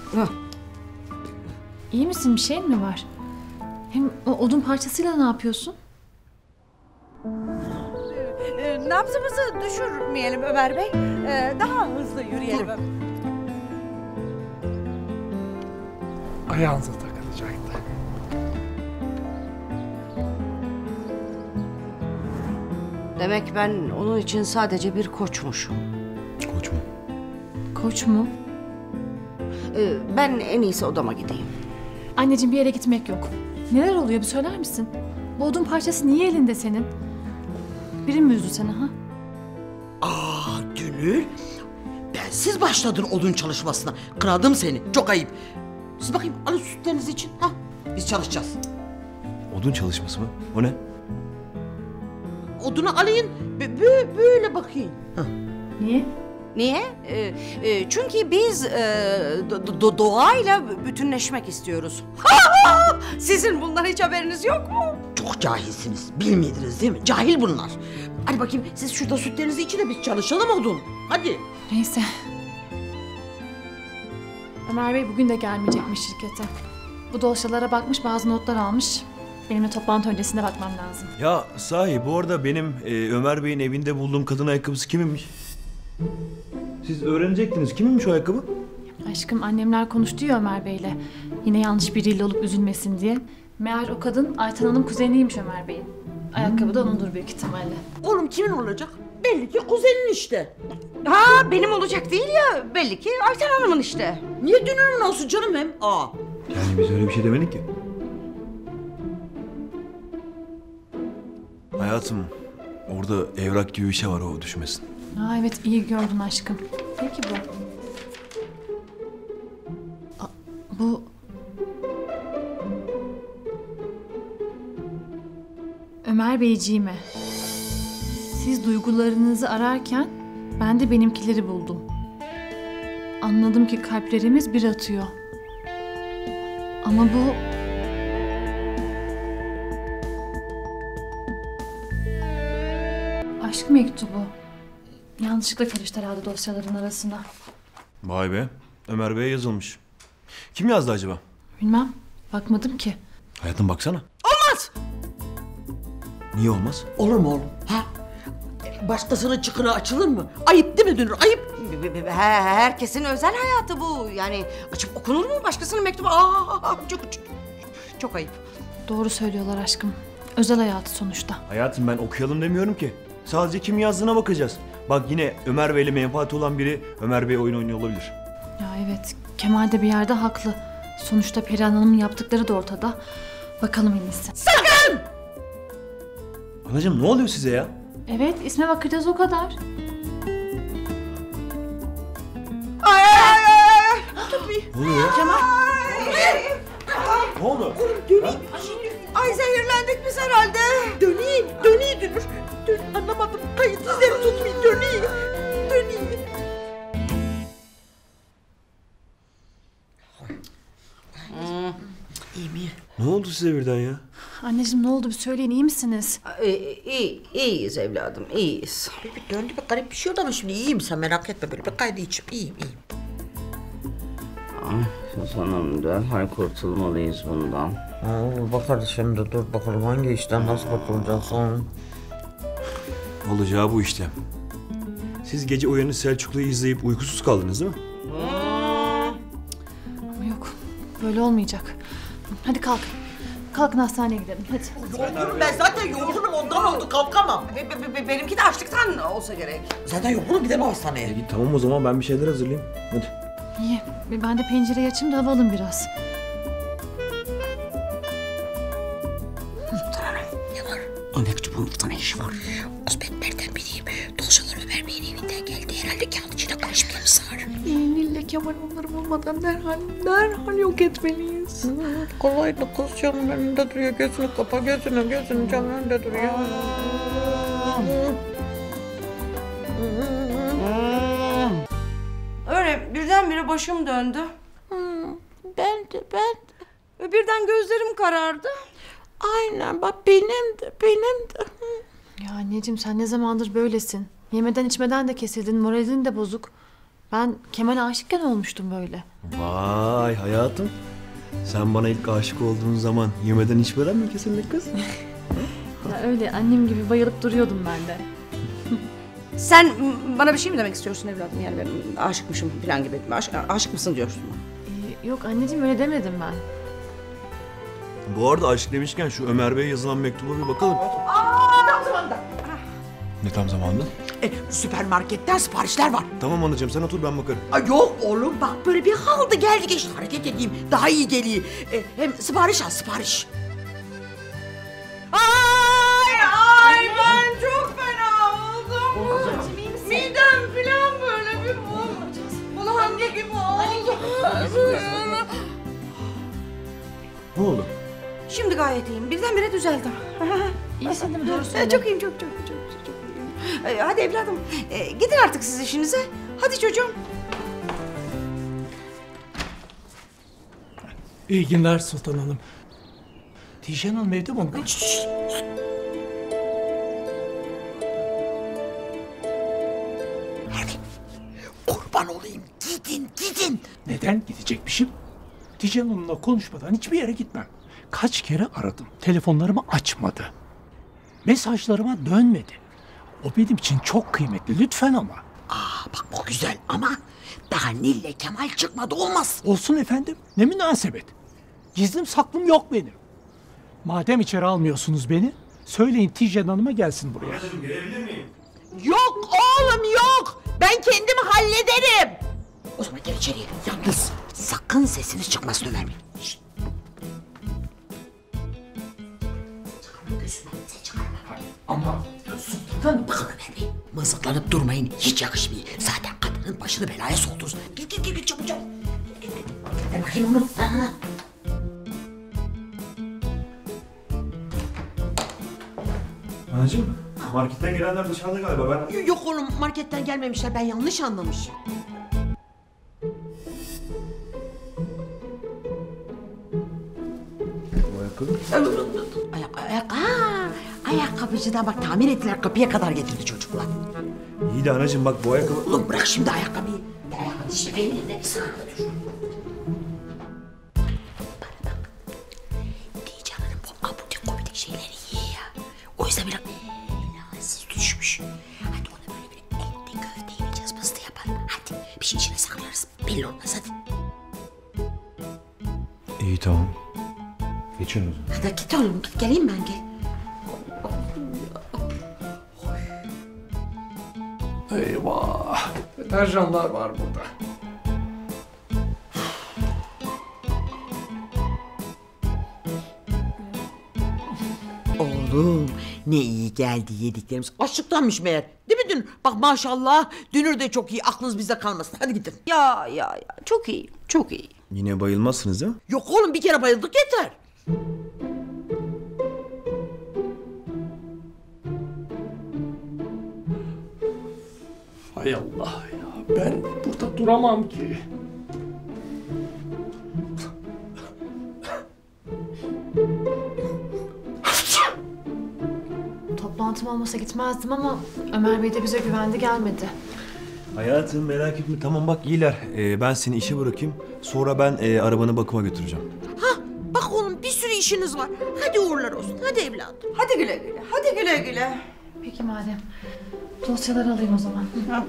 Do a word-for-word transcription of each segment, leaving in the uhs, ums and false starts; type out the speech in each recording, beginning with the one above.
İyi misin? Bir şeyin mi var? Hem o odun parçasıyla ne yapıyorsun? Ee, nabzımızı düşürmeyelim Ömer Bey. Ee, daha hızlı yürüyelim. Ayağınıza takılacaktı. Demek ben onun için sadece bir koçmuşum. Koç mu? Koç mu? Ee, ben en iyisi odama gideyim. Anneciğim bir yere gitmek yok. Neler oluyor bir söyler misin? Bu odun parçası niye elinde senin? Biri mi üzdü seni ha? Aa Gönül. Bensiz başladın odun çalışmasına. Kınadım seni. Çok ayıp. Siz bakayım alın sütlerinizi için. Ha? Biz çalışacağız. Odun çalışması mı? O ne? Odunu alayım. Böyle, böyle bakayım. Ha. Niye? Niye? Ee, e, çünkü biz e, do- do- doğayla bütünleşmek istiyoruz. Sizin bundan hiç haberiniz yok mu? Çok cahilsiniz. Bilmediniz değil mi? Cahil bunlar. Hadi bakayım siz şurada sütlerinizi için de biz çalışalım odun. Hadi. Neyse. Ömer Bey bugün de gelmeyecekmiş şirkete. Bu dosyalara bakmış, bazı notlar almış. Benimle toplantı öncesinde bakmam lazım. Ya sahi bu arada benim e, Ömer Bey'in evinde bulduğum kadın ayakkabısı kiminmiş? Siz öğrenecektiniz. Kiminmiş o ayakkabı? Aşkım annemler konuştu ya Ömer Bey'le. Yine yanlış biriyle olup üzülmesin diye. Meğer o kadın Ayten Hanım kuzeniymiş Ömer Bey'in. Ayakkabı da onundur büyük ihtimalle. Oğlum kimin olacak? Belli ki kuzenin işte. Ha benim olacak değil ya. Belli ki Ayten Hanım'ın işte. Niye dünürümün olsun canım hem? Aa. Yani biz öyle bir şey demedik ki. Hayatım, orada evrak gibi bir şey var, o düşmesin. Aa evet iyi gördün aşkım. Ne ki bu? Aa, bu... Ömer Beyciğime. Siz duygularınızı ararken ben de benimkileri buldum. Anladım ki kalplerimiz bir atıyor. Ama bu... Aşk mektubu. Yanlışlıkla karıştı herhalde dosyaların arasına. Vay be, Ömer Bey'e yazılmış. Kim yazdı acaba? Bilmem, bakmadım ki. Hayatım baksana. Olmaz. Niye olmaz? Olur mu oğlum? Ha? Başkasının çıkını açılır mı? Ayıp değil mi dünür? Ayıp. Her, herkesin özel hayatı bu. Yani açıp okunur mu başkasının mektubu? Aa, çok, çok, çok ayıp. Doğru söylüyorlar aşkım. Özel hayatı sonuçta. Hayatım ben okuyalım demiyorum ki. Sadece kim yazdığına bakacağız. Bak yine Ömer Bey'le menfaati olan biri Ömer Bey oyun oynuyor olabilir. Ya evet, Kemal de bir yerde haklı. Sonuçta Perihan Hanım'ın yaptıkları da ortada. Bakalım en iyisi. Sakın! Anacığım ne oluyor size ya? Evet, isme bakacağız o kadar. Ay ay ay ay! Ne oluyor ya? Kemal. Ne oldu? Döneyim. Ay zehirlendik biz herhalde. Döneyim, döneyim dünür. Dön, anlamadım. Kayıt izleri tutmayın, döneyim. Döneyim. Hmm. İyi mi? Ne oldu size birden ya? Anneciğim ne oldu bir söyleyin, iyi misiniz? İyi, iyi, iyiyiz evladım, iyiyiz. Bir, bir döndü bir garip bir şey oldu ama şimdi iyiyim, sen merak etme, böyle bir kaydı içim. İyiyim, iyiyim. Ay Suzan'ım, derhal kurtulmalıyız bundan. Aa, bakarız şimdi, dur bakalım hangi işten nasıl kurtulacaksın? Olacağı bu işte. Siz gece uyanık Selçuklu'yu izleyip uykusuz kaldınız değil mi? Ama yok, böyle olmayacak. Hadi kalk. Kalkın hastaneye gidelim, hadi. Yorgunum ben zaten, yorgunum ondan oldu, kalkamam. Be, be, be, benimki de açlıktan olsa gerek. Zaten yorgunum, gidemem hastaneye. E, tamam o zaman ben bir şeyler hazırlayayım. Hadi. İyi, ben de pencereyi açayım da hava alın biraz. Ne var? O mektubun burada ne işi var? Osmetlerden bileyim. Dosyalar Ömer Bey'in evinden geldi. Herhalde kağıt içine karışmış sar. Nil'le Kemal onları bulmadan derhal, derhal yok etmeliyiz. Kolaydı kız, camın önünde duruyor. Gözünü kapa, gözünü, gözünü camın önünde duruyor. Öyle birdenbire başım döndü. Ben de, ben de. Ve birden gözlerim karardı. Aynen bak, benim de, benim de. Ya anneciğim sen ne zamandır böylesin? Yemeden içmeden de kesildin, moralin de bozuk. Ben Kemal'e aşıkken olmuştum böyle. Vay hayatım. Sen bana ilk aşık olduğun zaman yemeden içmeden mi kesinlikle kız? Ya öyle annem gibi bayılıp duruyordum ben de. Sen m, bana bir şey mi demek istiyorsun evladım? Yani ben aşıkmışım falan gibi. Aşık, aşık mısın diyorsun? Ee, yok anneciğim öyle demedim ben. Bu arada aşık demişken şu Ömer Bey'e yazılan mektuba bir bakalım. Tam zamanında. Ne tam zamanda? E, süpermarketten siparişler var. Tamam anacığım sen otur ben bakarım. Ay yok oğlum bak böyle bir halde geldi geçti hareket edeyim. Daha iyi geliyor. E, hem sipariş al sipariş. Ay ay ben çok fena oldum. Midem falan böyle bir bulandı gibi oldu. Ne oldu? Şimdi gayet iyiyim. Birdenbire düzeldim. İyisin değil mi? Doğru söyle. Çok iyiyim, çok çok çok çok, çok iyiyim. Ee, hadi evladım, ee, gidin artık siz işinize. Hadi çocuğum. İyi günler Sultan Hanım. Tijen Hanım evde mi? Şşş! Hadi kurban olayım gidin gidin. Neden gidecekmişim? Tijen Hanım'la konuşmadan hiçbir yere gitmem. Kaç kere aradım. Telefonlarımı açmadı. Mesajlarıma dönmedi. O benim için çok kıymetli. Lütfen ama. Aa bak bu güzel ama daha Nil'le Kemal çıkmadı olmaz. Olsun efendim. Ne münasebet. Gizlim saklım yok benim. Madem içeri almıyorsunuz beni, söyleyin Tijen Hanım'a gelsin buraya. Gelebilir miyim? Yok oğlum yok. Ben kendim hallederim. O zaman gel içeriye. Yalnız sakın sesiniz çıkmasın Ömer Bey. Şşt. Çıkarma gözüne. Sen çıkarma. Ama Sultan Hanım... Bakın Ömer Bey. Mızıklanıp durmayın. Hiç yakışmıyor. Zaten kadının başını belaya soldunuz. Git git git git çabuk çabuk. Git, git, git. Ver bakayım onu. Ha, ha. Anacığım marketten gelenler dışarıda galiba ben... Yok oğlum marketten gelmemişler. Ben yanlış anlamışım. Bu ayakkabı. Ayak, ayak, aa, ayakkabıcıdan bak tamir ettiler kapıya kadar getirdi çocuklar. İyi de anacığım bak bu ayakkabı... Oğlum bırak şimdi ayakkabıyı. Ayakkabı işte benim elimde bir saniye dur. Bana bak. Diyeceğim bu abudik gubidik şeyleri yiyor ya. O yüzden biraz elasız düşmüş. Hadi ona böyle bir etli köfte yiyeceğiz pastı yapalım. Hadi bir şey içine saklarız. Belli olmaz hadi. İyi tamam. Geçin o zaman. Hadi git oğlum git geleyim ben gel. Eyvah! Deterjanlar var burada. Oğlum ne iyi geldi yediklerimiz. Açlıktanmış meğer. Değil mi dün? Bak maşallah Dünür de çok iyi. Aklınız bizde kalmasın. Hadi gidin. Ya ya ya çok iyi, çok iyi. Yine bayılmazsınız değil mi? Yok oğlum bir kere bayıldık yeter. Hay Allah ya. Ben burada duramam ki. Toplantım olmasa gitmezdim ama Ömer Bey de bize güvendi gelmedi. Hayatım merak etme tamam bak iyiler. Ee, ben seni işe bırakayım. Sonra ben e, arabanı bakıma götüreceğim. Hah bak oğlum bir sürü işiniz var. Hadi uğurlar olsun. Hadi evladım. Hadi güle güle, hadi güle güle. Peki madem. Dosyaları alayım o zaman. Ha.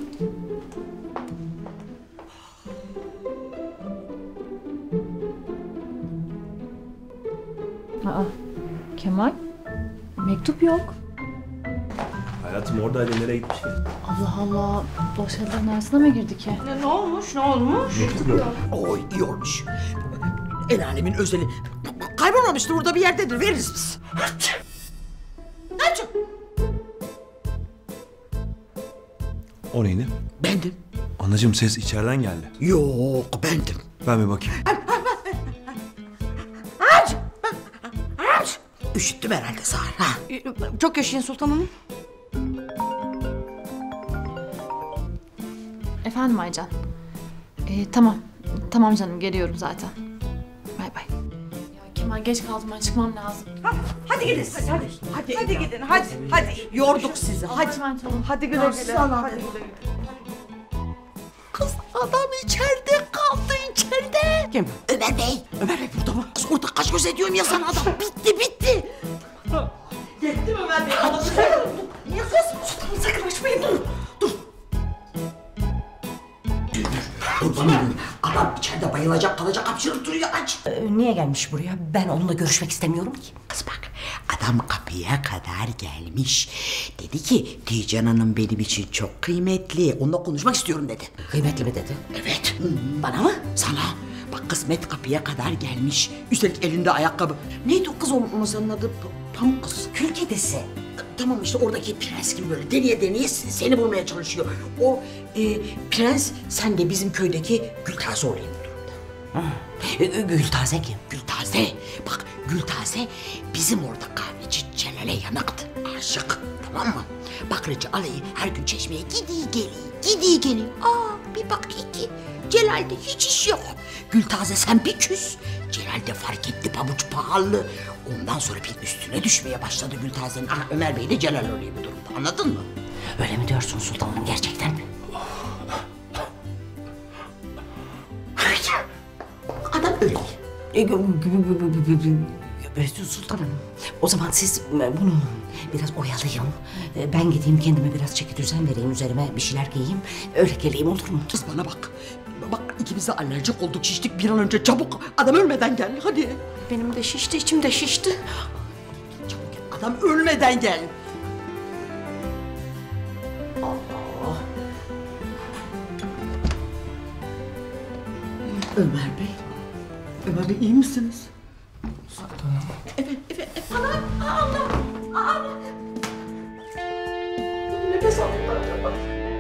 Aa, Kemal? Mektup yok. Hayatım oradaydı nereye gitmiş ki? Allah Allah. Dosyaların arasına mı girdi ki? Ne, ne olmuş, ne olmuş? Mektup yok. Oy iyi olmuş. El alemin özeli. Kaybolmamıştır burada bir yerdedir. Veririz biz. Hadi. Hadi. O neydi? Bendim. Anacığım ses içeriden geldi. Yok bendim. Ben bir bakayım. Aç. Aç. Üşüttüm herhalde Zahra. Ha. Çok yaşayın Sultan Hanım. Efendim Aycan. Ee, tamam. Tamam canım geliyorum zaten. Bay bay. Ya Kemal geç kaldım ben çıkmam lazım. Ha, hadi gidin siz, hadi. Hadi, hadi gidin, hadi, hadi. Yorduk sizi. Hadi. Hadi. Hadi güle güle, hadi güle güle. Kız Adam içeride kaldı içeride. Kim? Ömer Bey. Ömer Bey burada mı? Kız orada kaç göz ediyorum ya sana adam. Bitti bitti. Yetti mi Ömer Bey? Niye kız? Sultanım sakın açmayın dur. Dur. Kurban olayım. Adam içeride bayılacak kalacak hapşırıp duruyor aç. Ee, niye gelmiş buraya? Ben onunla görüşmek istemiyorum ki. Kız bak adam kapıya kadar gelmiş. Dedi ki Tijan Hanım benim için çok kıymetli. Onunla konuşmak istiyorum dedi. Kıymetli mi dedi? Evet. Bana mı? Sana. Bak kısmet kapıya kadar gelmiş. Üstelik elinde ayakkabı. Neydi o kız o masanın adı? P- Pamuk kız. Kül kedisi. Tamam işte oradaki prens gibi böyle deneye deneye seni bulmaya çalışıyor. O e, prens sen de bizim köydeki Gültaze olayım bu durumda. Ee, Gültaze kim? Gültaze. Bak Gültaze bizim orada kahveci Celal'e yanıktı. Aşık. Tamam mı? Bakırcı alayı her gün çeşmeye gidiği geliyor. Gidiği geliyor. Aa bir bak iki. Celal'de hiç iş yok. Gültaze sen bir küs. Celal de fark etti pabuç pahalı. Ondan sonra bir üstüne düşmeye başladı Gültaze'nin. Aha Ömer Bey de Celal oluyor bu durumda. Anladın mı? Öyle mi diyorsun sultanım gerçekten mi? Adam öyle. E, gü- gü- gü- gü- gü- gü- gü- Sultanım, o zaman siz bunu biraz oyalayın. E, Ben gideyim kendime biraz çeki düzen vereyim, üzerime bir şeyler giyeyim. Öyle geleyim olur mu? Kız bana bak. Bak ikimiz de alerjik olduk şiştik bir an önce çabuk. Adam ölmeden gel hadi. Benim de şişti, içim de şişti. Çabuk gel. Adam ölmeden gel. Ömer Bey. Ömer Bey iyi misiniz? Evet, evet, evet. Ana, Allah, Allah. Nefes aldım acaba.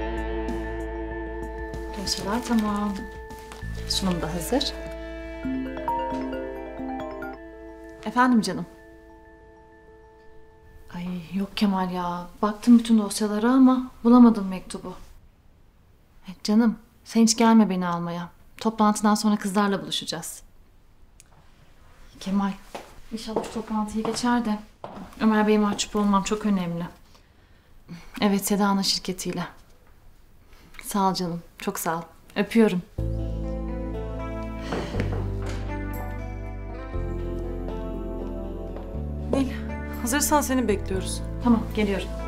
Dosyalar tamam. Sunum da hazır. Efendim canım. Ay yok Kemal ya. Baktım bütün dosyalara ama bulamadım mektubu. E, canım sen hiç gelme beni almaya. Toplantıdan sonra kızlarla buluşacağız. Kemal inşallah şu toplantıyı geçer de Ömer Bey'e mahcup olmam çok önemli. Evet Seda'nın şirketiyle. Sağ ol canım. Çok sağ ol. Öpüyorum. Nil, hazırsan seni bekliyoruz. Tamam geliyorum.